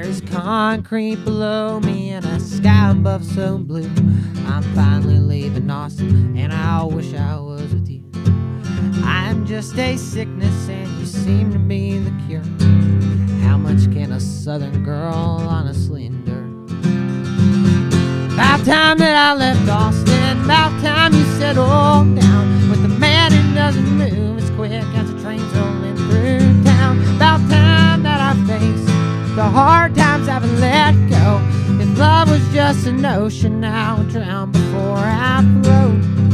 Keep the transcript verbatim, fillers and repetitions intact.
There's concrete below me and a sky above so blue. I'm finally leaving Austin, and I wish I was with you. I'm just a sickness, and you seem to be the cure. How much can a southern girl honestly endure? About time that I left Austin, about time you settled down with a man who doesn't move as quick as the trains rolling through town. About time that I faced the hard times I've let go. If love was just an ocean, I would drown before I float.